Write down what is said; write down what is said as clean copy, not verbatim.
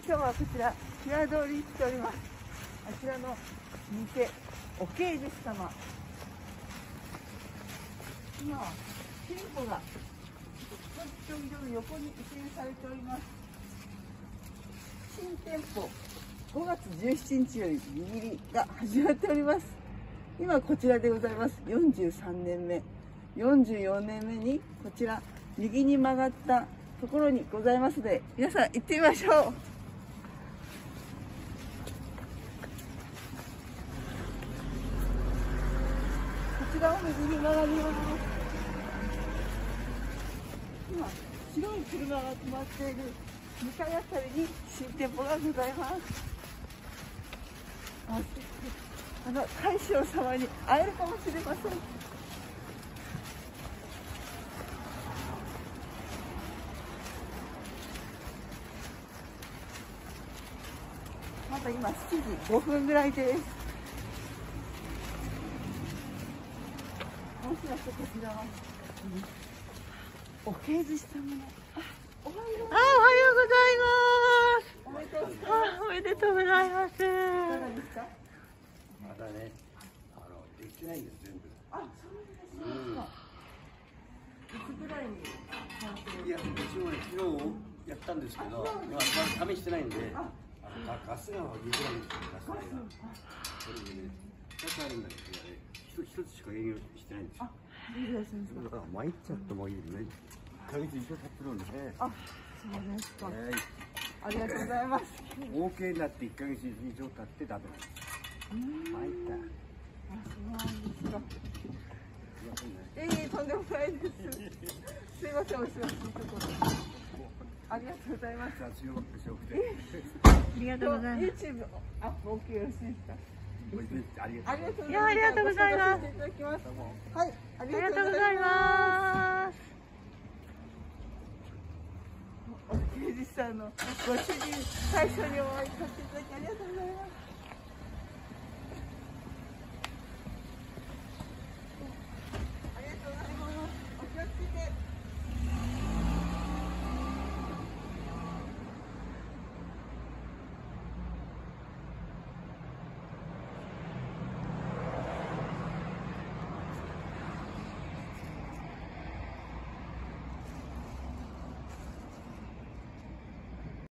今日はこちら平通りに来ております。あちらの店、おけいじ様。今は店舗がちょいちょい横に移転されております。新店舗5月17日より握りが始まっております。今こちらでございます。43年目、44年目にこちら右に曲がったところにございますので、皆さん行ってみましょう。こちらを右に曲がります。今白い車が止まっている2階あたりに新店舗がございます。大将様に会えるかもしれません。まだ今7時5分ぐらいです。もしかしてこちらは、おけいじ様のおはようございます。おめでとうございます。いかがですか？ まだね、できてないんです、全部。 あ、そうですか。いつぐらいに完成？ いや、一応ね、昨日やったんですけど、まだ試してないんで、ガスが譲らないんですよ、ガス代が。それでね、2つあるんだけどね、1つしか営業してないんですよ。だから参っちゃってもいいね。1ヶ月以上経ってるんでね。 あ、そうですか。ありがとうございます。 OK になって1ヶ月以上経ってダメです。参った。 あ、そうなんですか。とんでもないです。すいません、お忙しいところ。ありがとうございます。 ありがとうございます。YouTube アップ OK よろしいですか？ ありがとうございます。 いや、ありがとうございます。 はい、ありがとうございます。おけいじさんのご主人、最初にお会いさせていただきありがとうございます。